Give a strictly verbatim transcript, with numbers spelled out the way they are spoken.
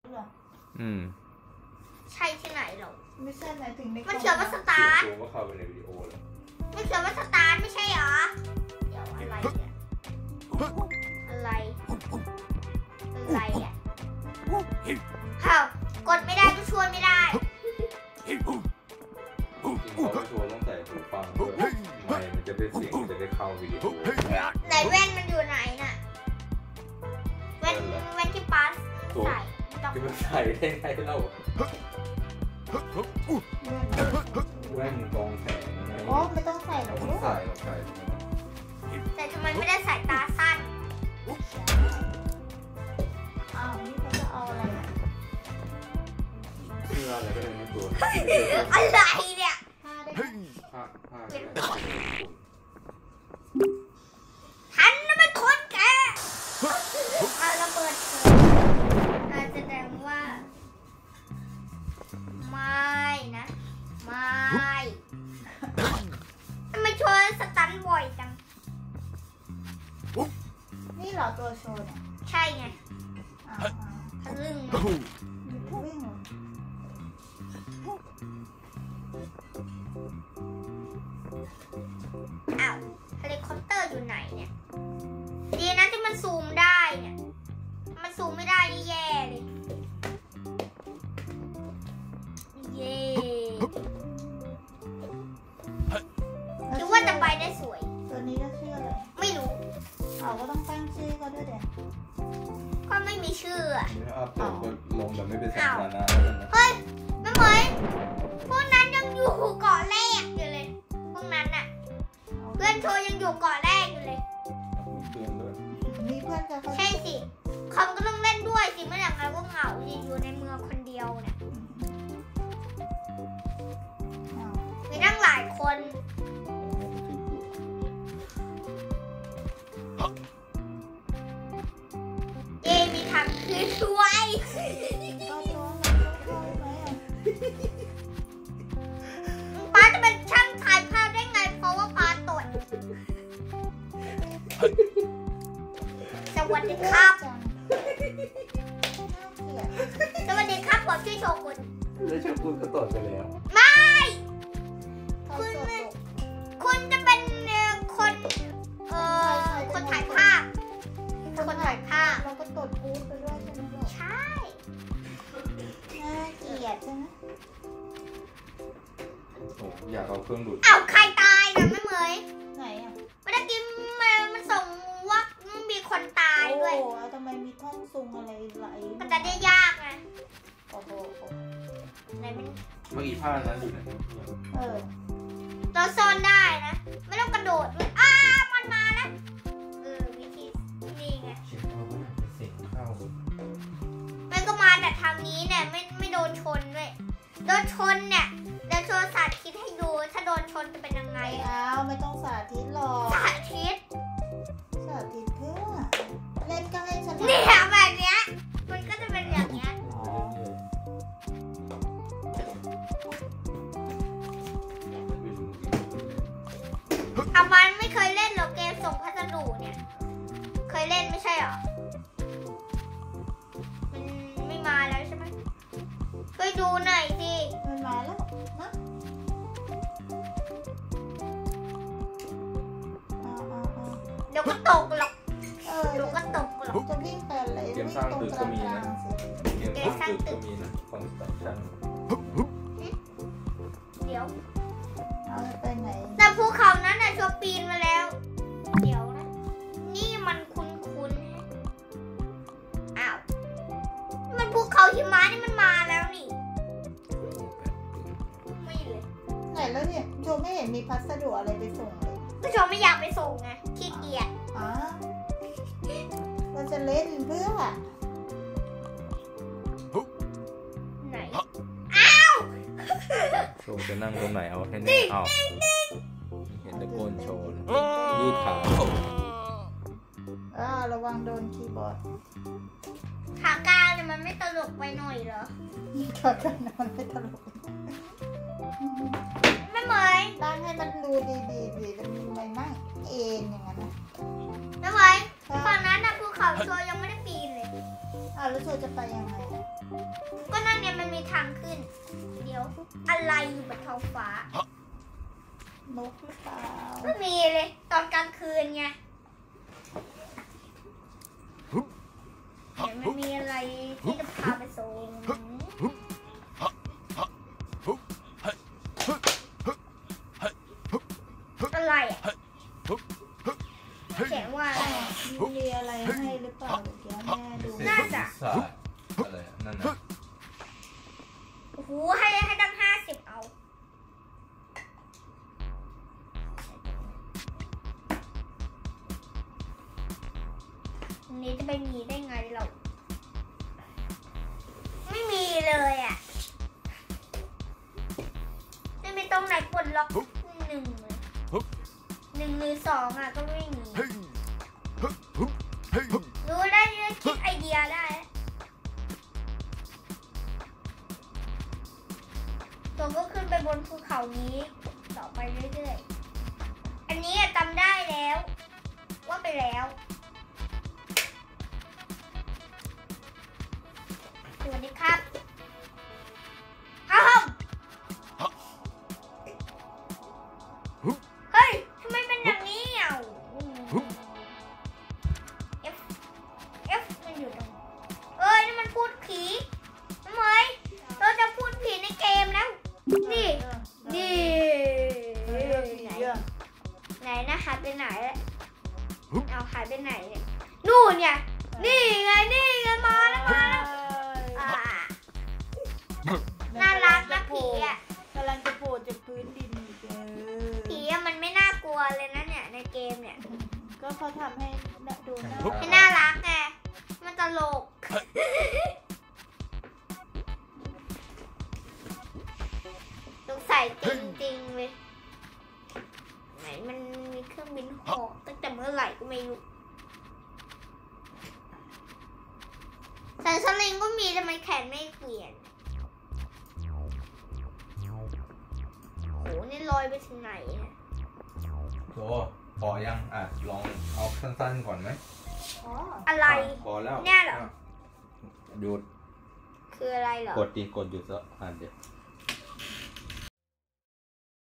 อืมใช่ที่ไหนหรอไม่ใช่ไหนถึงในมันเขียนว่าสตาร์ทว่าเข้าไปในวิดีโอแล้วมันเขียนว่าสตาร์ทไม่ใช่เหรอเดี๋ยวอะไรเนี่ยอะไรอะไรอ่ะเฮ้ากดไม่ได้ก็ชวนไม่ได้จริงเขาไปชวนต้องใส่หูฟังด้วยไม่มันจะได้เสียงจะได้เข้าวิดีโอไหนแว่นมันอยู่ไหนน่ะแว่นแว่นที่ปั๊สใส่ที่มันใส่ได้ไงเล่าแว่นกองแสงอ๋อไม่ต้องใส่หรอกใส่หรอกใส่แต่ทำไมไม่ได้ใส่ตาสั้นอ้าวนี่เขาจะเอาอะไรเสื้ออะไรก็ได้ในตัวอะไรเนี่ยผ้าผ้าผ้าทันนั่นมันคนแก่เอาระเบิดอาจจะแสดงว่าไม่นะไม่ทำไมโชว์สตันบ่อยจังนี่เหรอตัวโชว์เนี่ยใช่ไงทะลึ่งวิ่งอ้าวเฮลิคอปเตอร์อยู่ไหนเนี่ยดีนะที่มันซูมได้เนี่ยมันซูมไม่ได้นี่แย่เลยเย่คิดว่าจะไปได้สวยตัวนี้จะชื่ออะไรไม่รู้เอาก็ต้องตั้งชื่อก็ด้วยเด็กก็ไม่มีชื่ออ่ะอัพโหลดก็ลงแบบไม่เป็นสาธารณะเฮ้ยไม่เหมยพวกนั้นยังอยู่เกาะแรกอยู่เลยพวกนั้นน่ะเพื่อนโชยังอยู่เกาะแรกอยู่เลยเพื่อนด้วยมีเพื่อนกันใช่สิคอมก็ต้องเล่นด้วยสิไม่อย่างไรก็เหงาอยู่ในเมืองคนเดียวเนี่ยมีตั้งหลายคนเอมีทำคืนด้วยป้าจะเป็นช่างถ่ายภาพได้ไงเพราะว่าป้าตดสวัสดีครับสวัสดีครับผมชื่อโชกุนแล้วโชกุนก็ตดไปแล้วไม่คุณคุณจะเป็นคนเอ่อคนถ่ายภาพคนถ่ายภาพเราก็ตดกูไปด้วยใช่ไหมใช่น่าเกลียดใช่ไหมอยากเอาเครื่องดูดเอาใครตายนะไม่เหมยไหนอ่ะเมื่อกี้มันส่งว่ามีคนตายด้วยโอ้ทำไมมีท่อนซุงอะไรไหลมันจะได้ยากไงโอ้โหไหนมันเมื่อกี้ผ้านั้นอยู่ไหนเออเราซ่อนได้นะไม่ต้องกระโดดด้วยอ้ามันมาแล้วเออวิธีนี่ไงเสียงเข้าเสียงเข้ามันก็มาแต่ทางนี้เนี่ยไม่ไม่โดนชนด้วยโดนชนเนี่ยแล้วโชว์สาธิตให้ดูถ้าโดนชนจะเป็นยังไงอ้าวไม่ต้องสาธิตหรอกสาธิตสาธิตเพื่อเล่นก็ให้ชนะเนี่ยแบบเนี้ยมันก็จะเป็นอย่างเงี้ยอามันไม่เคยเล่นหรอกเกมส่งพัสดุเนี่ยเคยเล่นไม่ใช่หรอมันไม่มาแล้วใช่ไหมช่วยดูหน่อยสิมันมาแล้วนะเดี๋ยวก็ตกหรอกเออเดี๋ยวก็ตกหรอกจะวิ่งไปอะไรเกมสร้างตึกก็มีนะเกมสร้างตึกก็มีนะคอนสตรักชั่นเดี๋ยวเอาไปไหนแต่ภูเขานั้นน่ะชัวปีนมาแล้วเดี๋ยวนะนี่มันคุ้นๆอ้าวมันภูเขาหิมะนี่มันมาแล้วนี่ไม่เลยไหนแล้วเนี่ยโจไม่เห็นมีพัสดุอะไรไปส่งเลยก็โจไม่อยากไปส่งไงขี้เกียจอ๋อเราจะเล่นเพื่อไหนอ้าวโชว์จะนั่งตรงไหนเอาให้แน่เอาเห็นตะโกนโชว์ยืดขาอ่าระวังโดนคีย์บอร์ดขากลางเนี่ยมันไม่ตลกไปหน่อยเหรอขากลางมันไม่ตลกไม่เหมยตั้งให้มันดูดีๆดีแล้วมีอะไรนั่งเองอย่างนั้นนะไม่เหมยฝั่งนั้นนะภูเขาโชว์ยังไม่ได้ปีนเลยอ้าวแล้วโชว์จะไปยังไงอะไรอยู่บนท้องฟ้านกหรือเปล่าไม่มีเลยตอนกลางคืนไงแต่มันมีอะไรที่จะพาไปส่งอะไรอ่ะเขียนว่าอะไรมีอะไรให้หรือเปล่าเดี๋ยวแม่ดูน่าจะศาสตร์อะไรอะนั่นนะโอ้โหให้ให้ตั้งห้าสิบเอาอันนี้จะไปมีได้ไงเราไม่มีเลยอ่ะไม่มีตรงไหนปลดล็อกหนึ่งเลยหนึ่งหรือสองอ่ะก็ไม่มีรู้ได้เลยคิดไอเดียได้ตัวก็ขึ้นไปบนภูเขานี้ต่อไปเรื่อยๆอันนี้จำได้แล้วว่าไปแล้วสวัสดีครับฮ่าเฮ้ยทำไมเป็นอย่างนี้อ่ะ F F มันอยู่ตรงเอ้ยนี่มันพูดผีน้ำเมยเราจะพูดผีในเกมแล้วนี่นี่ไหนนะหายไปไหนเอาหายไปไหนเนี่ยนู่นเนี่ยนี่ไงนี่ไงมาแล้วมาแล้วน่ารักนะผีอ่ะกำลังจะโผล่จากพื้นดินอีกเออผีอะมันไม่น่ากลัวเลยนะเนี่ยในเกมเนี่ยก็เขาทำให้ดูน่าให้น่ารักไงมันตลกสงสัยจริงๆเลยไหนมันมีเครื่องบินเหาะตั้งแต่เมื่อไหร่ก็ไม่รู้แต่สลิงก็มีทำไมแขนไม่เปลี่ยนโหนี่ลอยไปถึงไหนเนี่ยโตพอยังอ่ะลองเอาสั้นๆก่อนไหมอ๋ออะไรพอแล้วเนี่ยเหรอหยุดคืออะไรเหรอกดดีกดหยุดซะอ่านเดี๋ยว